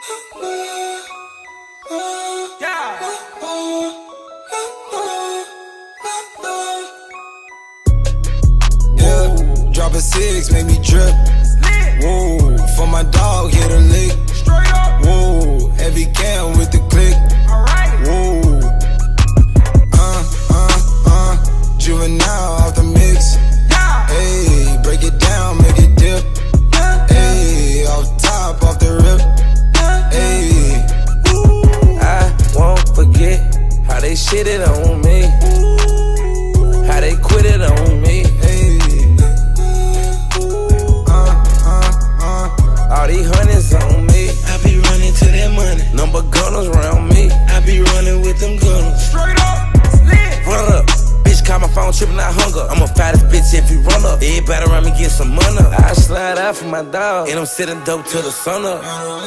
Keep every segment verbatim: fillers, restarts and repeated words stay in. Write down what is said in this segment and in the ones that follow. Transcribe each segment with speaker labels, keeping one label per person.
Speaker 1: Yeah, drop a six, make me drip. Whoa, for my dog, hit a lick. Whoa, heavy cam with the click. Whoa, uh, uh, uh, juvenile off the mix. Hey, break it down, make it dip. Hey, off top, off the rip. Hey,
Speaker 2: I won't forget how they shitted on me, how they quit it on me.
Speaker 1: hey, uh, uh, uh,
Speaker 2: All these hundreds on me,
Speaker 3: I be running to that money.
Speaker 2: number gunners around me.
Speaker 3: I be running with them gunners.
Speaker 2: Straight up, lit. Run up, bitch, call my phone tripping out hunger. I'm a fattest bitch if you run up. Everybody around me get some money. I slide out for my dog, and I'm sitting dope till the sun up.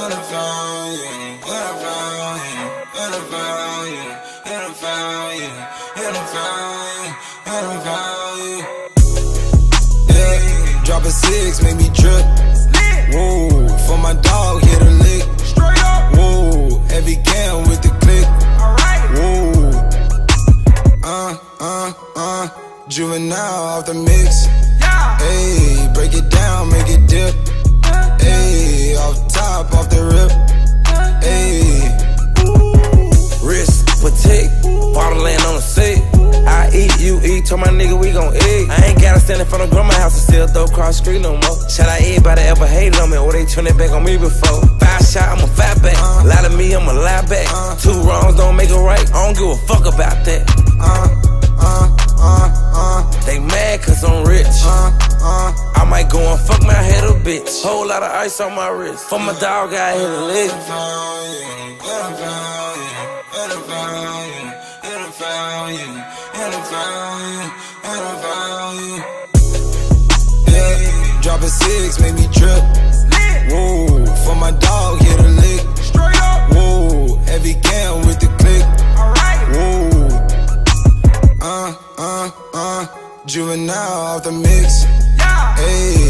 Speaker 1: Yeah, drop a six, make me drip. Whoa, for my dog, hit a lick. Whoa, heavy cam with the click. Whoa, uh, uh, uh, juvenile off the mix. Hey, break it down, make it dip. Hey, off top, off the rip. Hey,
Speaker 2: Wrist, protect, bottle land on the seat. I eat, you eat, told my nigga we gon' eat. I ain't gotta stand in front of grandma's house and still throw cross street no more. Shout out everybody ever hated on me or they turn it back on me before. Five shot, I'm a fight back. Uh, lie to me, I'm a lie back. Uh, Two wrongs don't make a right. I don't give a fuck about that.
Speaker 1: uh, uh, uh, uh,
Speaker 2: They mad cause I'm rich.
Speaker 1: uh, uh.
Speaker 2: I might go and fuck my head a bitch. Whole lot of ice on my wrist. For my dog, I hit a lick.
Speaker 1: Yeah, drop a six, make me drip. Whoa, for my dog, hit a lick. Whoa, heavy cam with the click. Whoa, uh, uh, uh, juvenile off the mix. Hey.